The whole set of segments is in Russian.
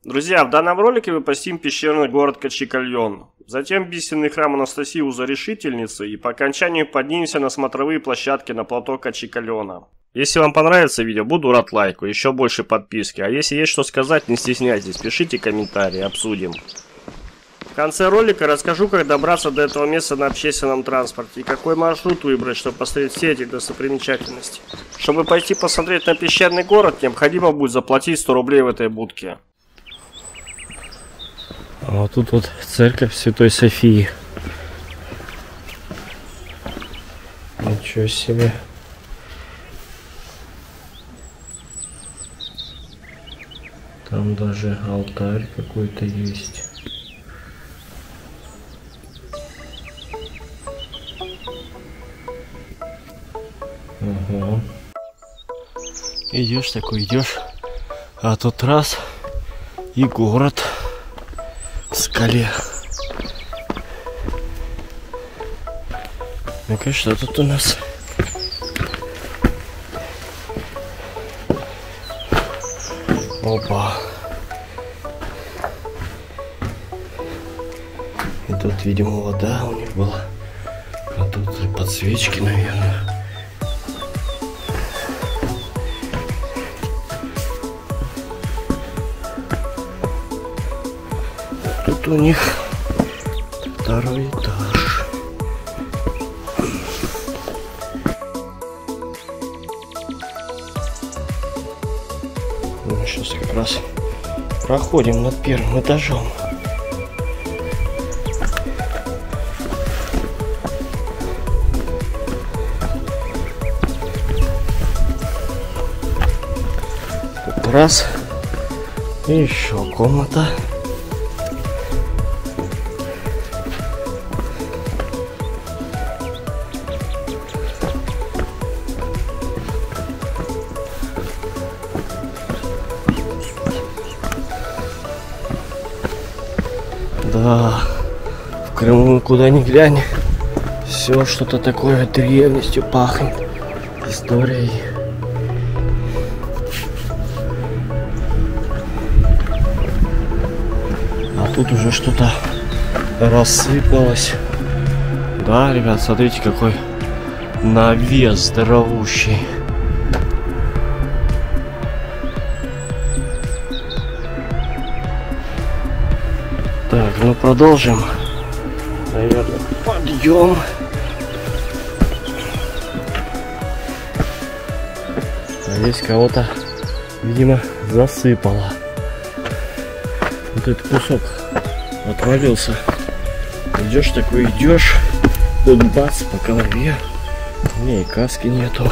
Друзья, в данном ролике мы посетим пещерный город Качикальон, затем бисерный храм Анастасии Узорешительницы и по окончанию поднимемся на смотровые площадки на плато Качикальона. Если вам понравится видео, буду рад лайку, еще больше подписки, а если есть что сказать, не стесняйтесь, пишите комментарии, обсудим. В конце ролика расскажу, как добраться до этого места на общественном транспорте и какой маршрут выбрать, чтобы посмотреть все эти достопримечательности. Чтобы пойти посмотреть на пещерный город, необходимо будет заплатить 100 рублей в этой будке. А вот тут вот церковь Святой Софии. Ничего себе. Там даже алтарь какой-то есть. Ага. Идешь такой, идешь, а тут раз и город в скале. Ну-ка, что тут у нас? Опа. И тут, видимо, вода у них была. А тут подсвечки, наверное. Тут у них второй этаж. Мы сейчас как раз проходим над первым этажом. Тут раз. И еще комната. Да, в Крыму куда ни глянь, все что-то такое древностью пахнет, историей. А тут уже что-то рассыпалось. Да, ребят, смотрите, какой навес здоровущий. Так, ну продолжим. Наверное, подъем. А здесь кого-то, видимо, засыпало. Вот этот кусок отвалился. Идешь такой, идешь, тут бац по голове. Не, и каски нету.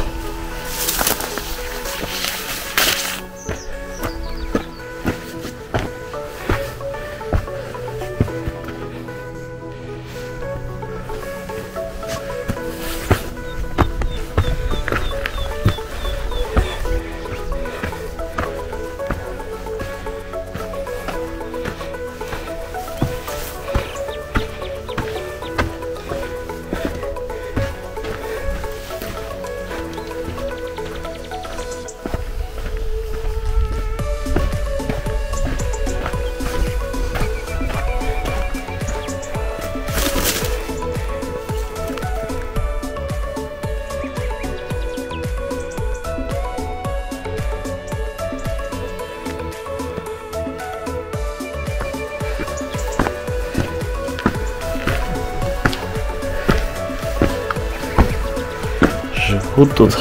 Живут тут,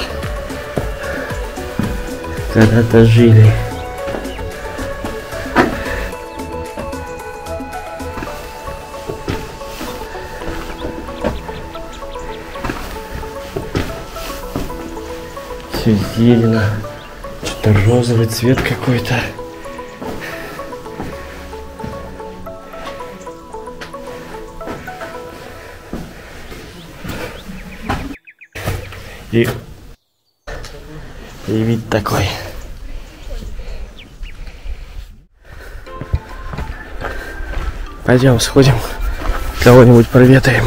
когда-то жили. Все зелено, что-то розовый цвет какой-то. И вид такой. Пойдем сходим, кого-нибудь проведаем.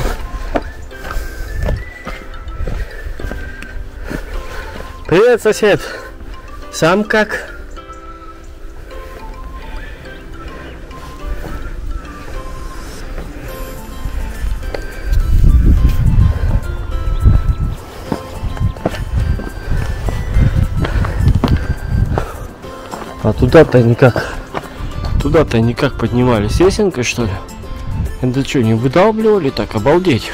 Привет, сосед. Сам как? А туда-то никак. Туда-то никак поднимались лесенкой, что ли? Это что, не выдалбливали так? Обалдеть.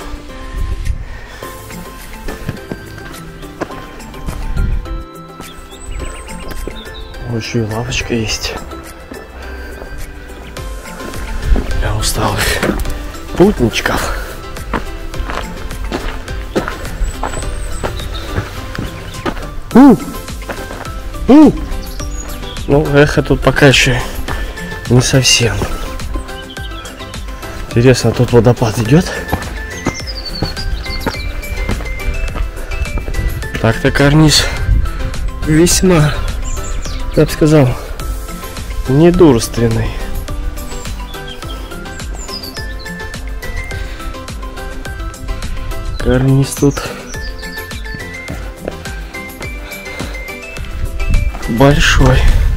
Еще и лавочка есть. Для усталых путничков. Ну, эхо тут пока еще не совсем. Интересно, тут водопад идет. Так-то карниз весьма, я бы сказал, недурственный. Карниз тут большой.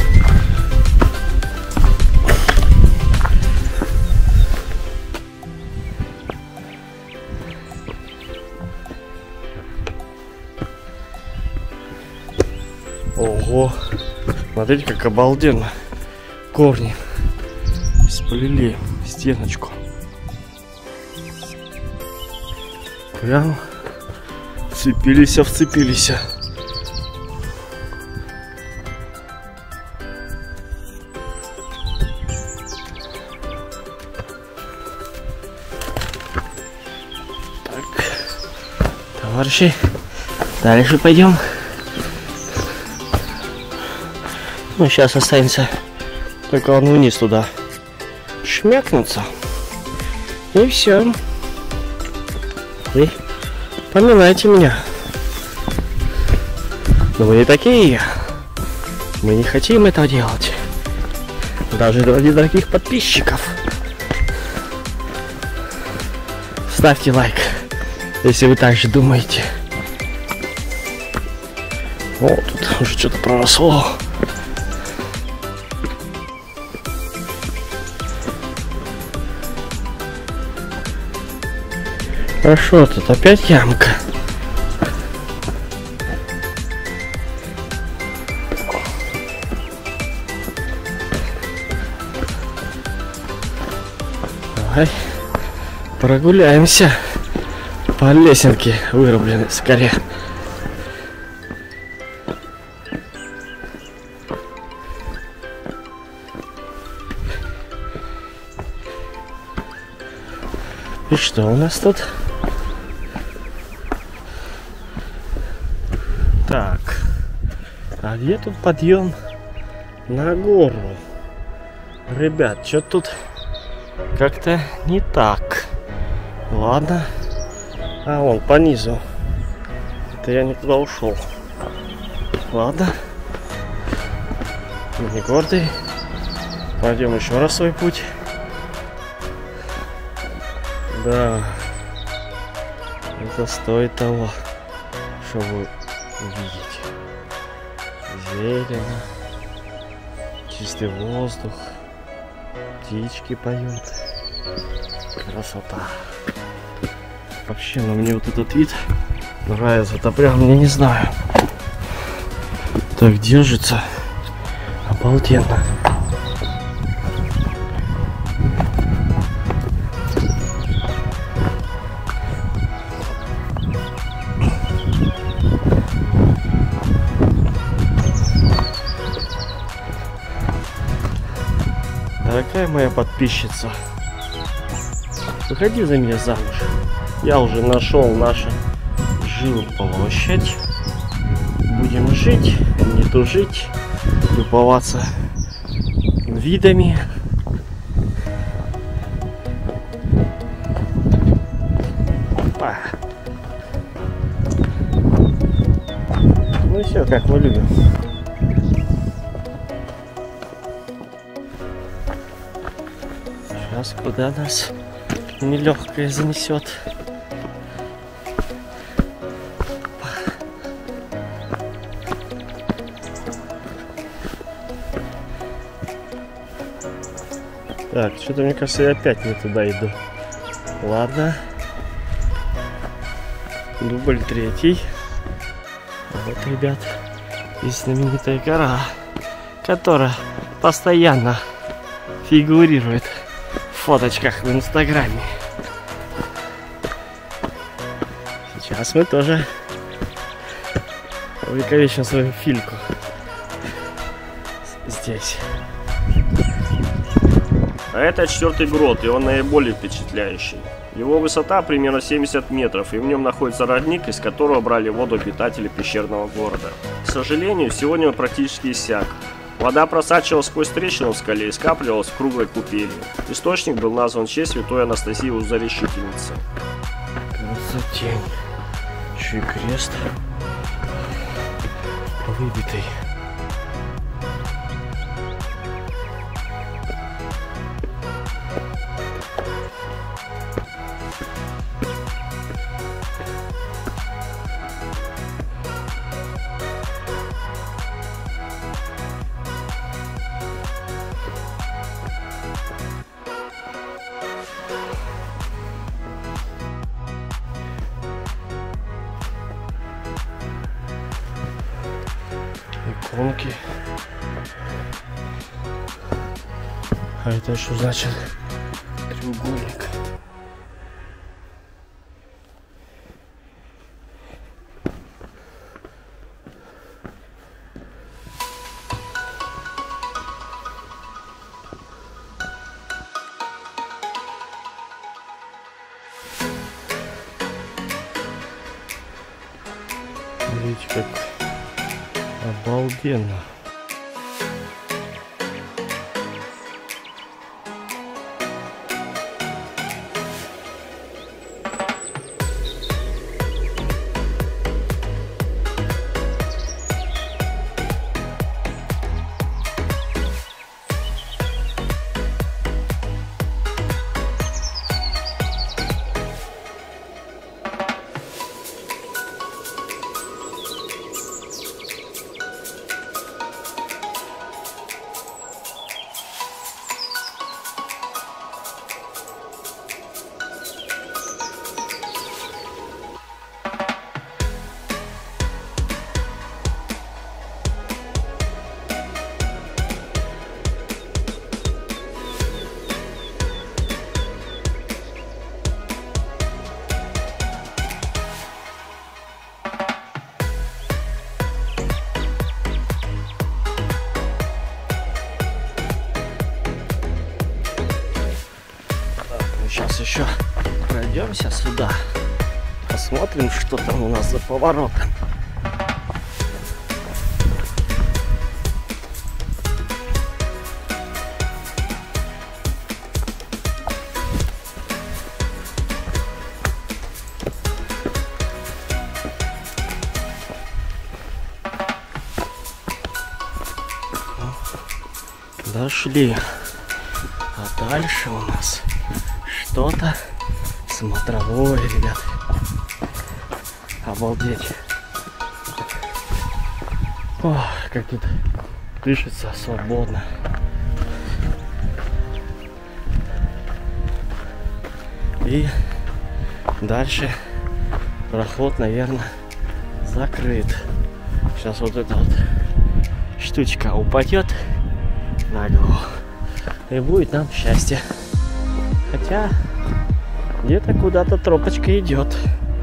Ого, смотрите, как обалденно корни сплели стеночку. Прям вцепились. Так, товарищи, дальше пойдем. Ну, сейчас останется только он вниз туда шмякнуться. И все. Вы поминайте меня. Но вы не такие. Мы не хотим этого делать. Даже ради дорогих подписчиков. Ставьте лайк, если вы так же думаете. О, тут уже что-то проросло. Хорошо, тут опять ямка. Давай прогуляемся по лесенке, вырубленной в скале. И что у нас тут? Так, а где тут подъем на гору? Ребят, что тут как-то не так. Ладно. А вон по низу. Это я не туда ушел. Ладно. Не гордый. Пойдем еще раз свой путь. Да. Это стоит того, чтобы увидеть. Зелень, чистый воздух, птички поют. Красота. Вообще, ну мне вот этот вид нравится. Это прям, я не знаю. Так держится. Обалденно. Дорогая моя подписчица, выходи за меня замуж. Я уже нашел нашу жилплощадь. Будем жить, не тужить, любоваться видами. Опа. Ну все, как мы любим. Сейчас куда нас нелегкое занесет. Так, что-то мне кажется, я опять не туда иду. Ладно. Дубль 3. Вот, ребят, есть знаменитая гора, которая постоянно фигурирует в фоточках в Инстаграме. Сейчас мы тоже увековечим свою фильку здесь. А это 4-й грот, и он наиболее впечатляющий. Его высота примерно 70 метров, и в нем находится родник, из которого брали воду обитатели пещерного города. К сожалению, сегодня он практически иссяк. Вода просачивалась сквозь трещину в скале и скапливалась в круглой купели. Источник был назван в честь святой Анастасии Узоришительницы. Красотень. Еще и крест выбитый. Иконки. А это что значит? Треугольник. Смотрите, как обалденно. Сейчас еще пройдемся сюда, посмотрим, что там у нас за поворотом. Дошли, а дальше у нас что-то смотровое, ребят. Обалдеть. О, как тут дышится свободно. И дальше проход, наверное, закрыт. Сейчас вот эта вот штучка упадет на голову, и будет нам счастье. Хотя где-то куда-то тропочка идет.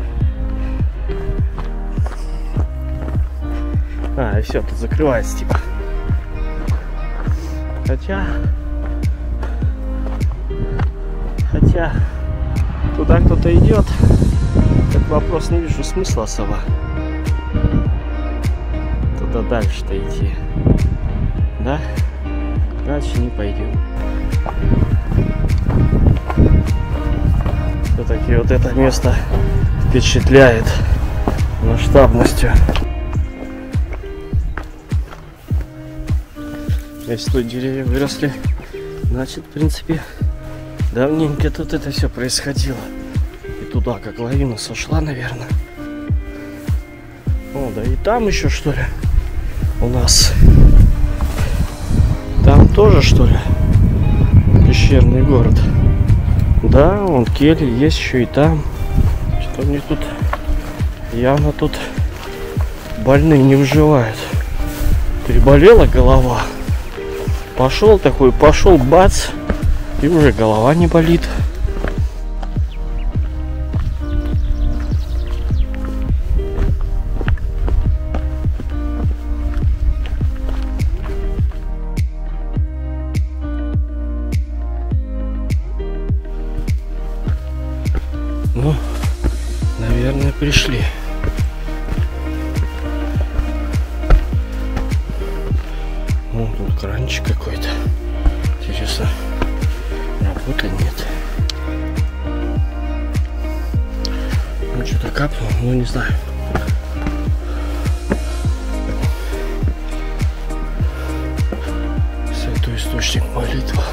А, и все, тут закрывается типа. Хотя туда кто-то идет. Так вопрос, не вижу смысла особо туда дальше-то идти. Да? Дальше не пойдем. Все-таки вот это место впечатляет масштабностью. Если тут деревья выросли, значит, в принципе, давненько тут это все происходило. И туда как лавина сошла, наверное. О, да и там еще, что ли, у нас. Там тоже, что ли, пещерный город. Да, вон кельи есть еще и там. Что мне тут явно тут больные не выживают. Переболела голова. Пошел такой, пошел, бац, и уже голова не болит. Ну, наверное, пришли. Вон тут кранчик какой-то. Интересно, работает, нет? Ну, что-то капнуло, ну не знаю. Святой источник, молитва.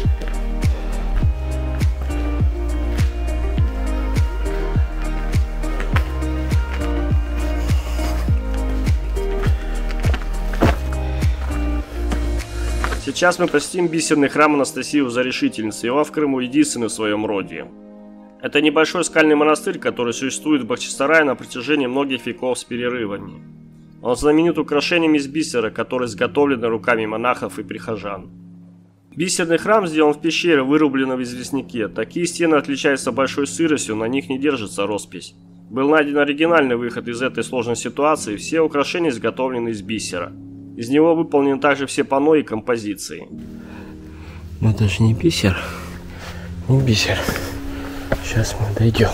Сейчас мы посетим бисерный храм Анастасии Узорешительницы, и он в Крыму единственный в своем роде. Это небольшой скальный монастырь, который существует в Бахчисарае на протяжении многих веков с перерывами. Он знаменит украшениями из бисера, которые изготовлены руками монахов и прихожан. Бисерный храм сделан в пещере, вырубленной в известняке. Такие стены отличаются большой сыростью, на них не держится роспись. Был найден оригинальный выход из этой сложной ситуации, все украшения изготовлены из бисера. Из него выполнены также все панно и композиции. Но это же не бисер. Не бисер. Сейчас мы дойдем.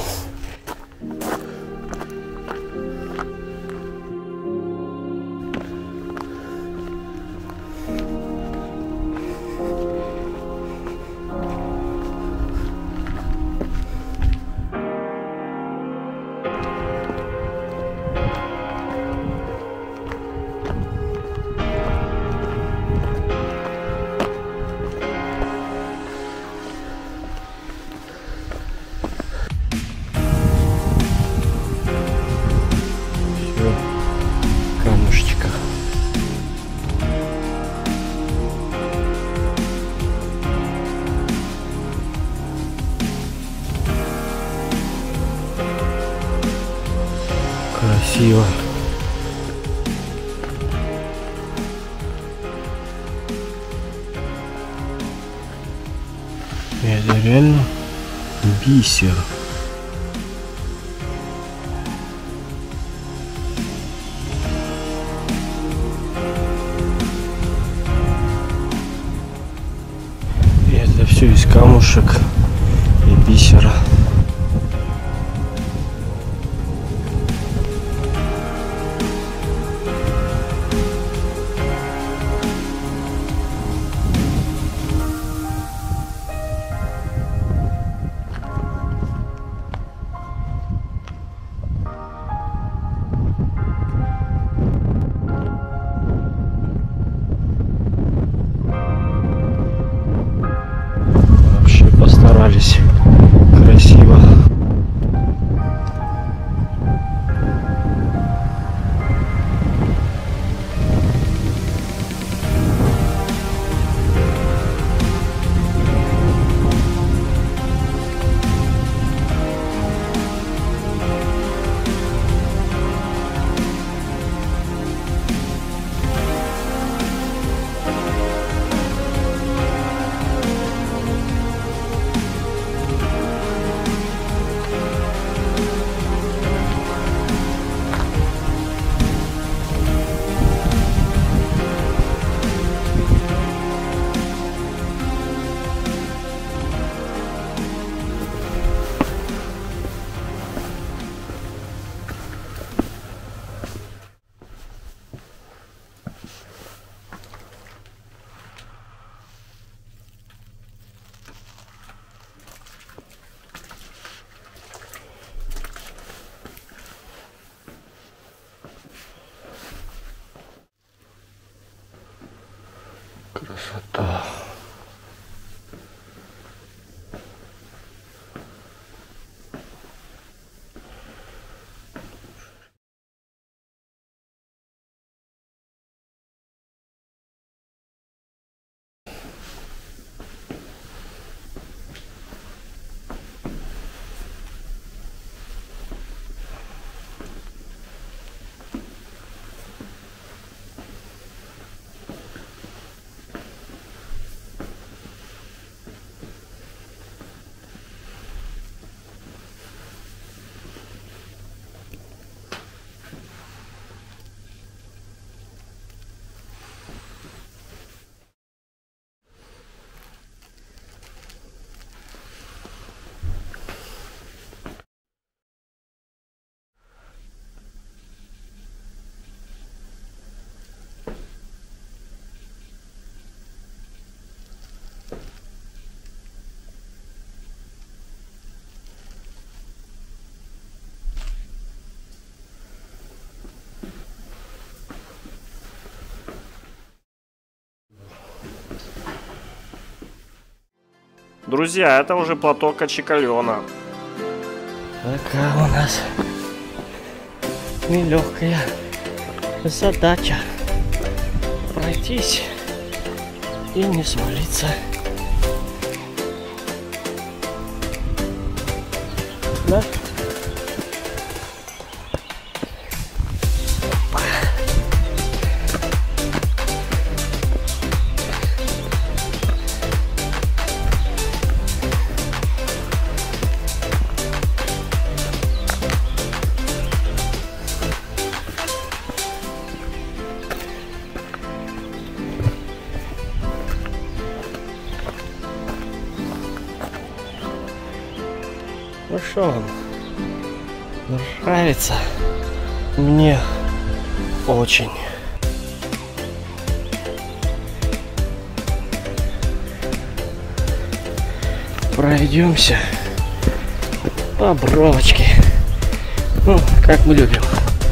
Камушечках. Красиво. Это реально бисер. Это все из камушек и бисера. Постарались красиво. Друзья, это уже плато Качикальона. Такая у нас нелегкая задача. Пройтись и не свалиться. Да? Ну что вам? Нравится? Мне очень. Пройдемся по бровочке. Ну, как мы любим.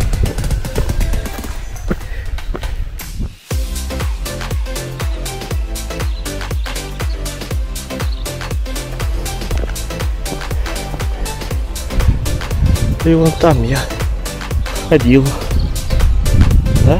И вон там я ходил, да?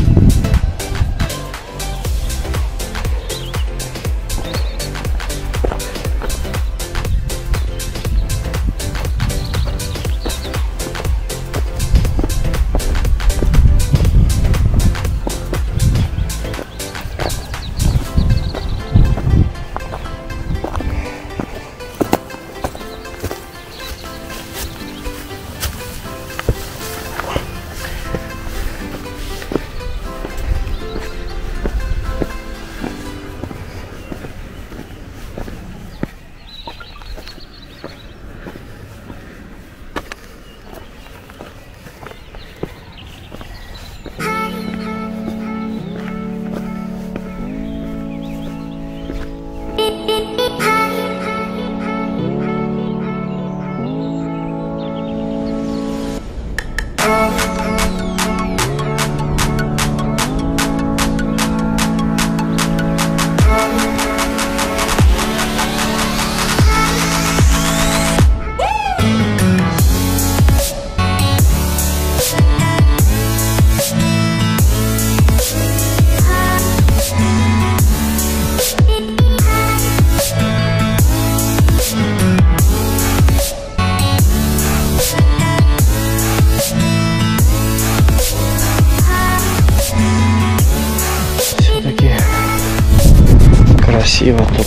Красиво тут.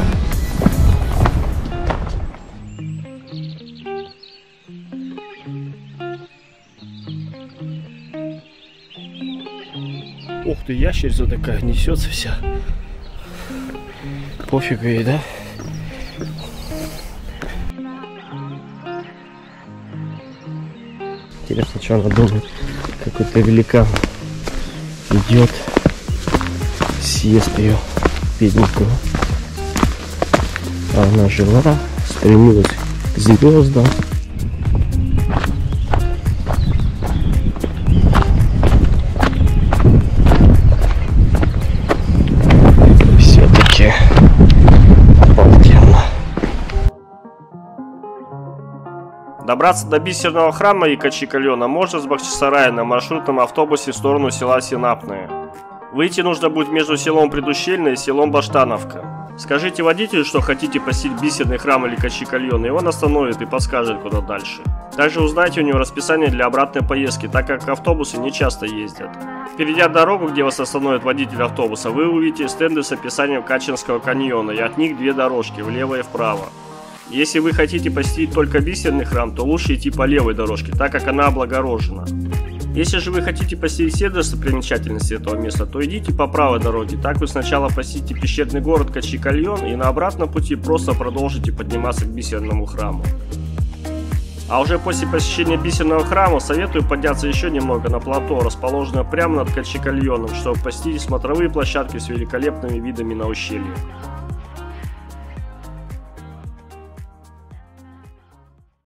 Ух ты, ящерица такая несется вся. Пофиг ей, да? Интересно, что она думает. Какой-то великан идет, съест ее. Бедненькую. Она жила, стремилась к звездам. Все-таки обалденно. Добраться до бисерного храма и Качикальона можно с Бахчисарая на маршрутном автобусе в сторону села Синапное. Выйти нужно будет между селом Предущельное и селом Баштановка. Скажите водителю, что хотите посетить бисерный храм или Качикальон, и он остановит и подскажет, куда дальше. Также узнайте у него расписание для обратной поездки, так как автобусы не часто ездят. Перейдя дорогу, где вас остановит водитель автобуса, вы увидите стенды с описанием Качинского каньона, и от них две дорожки, влево и вправо. Если вы хотите посетить только бисерный храм, то лучше идти по левой дорожке, так как она облагорожена. Если же вы хотите посетить все достопримечательности этого места, то идите по правой дороге. Так вы сначала посетите пещерный город Качикальон и на обратном пути просто продолжите подниматься к бисерному храму. А уже после посещения бисерного храма советую подняться еще немного на плато, расположенное прямо над Качикальоном, чтобы посетить смотровые площадки с великолепными видами на ущелье.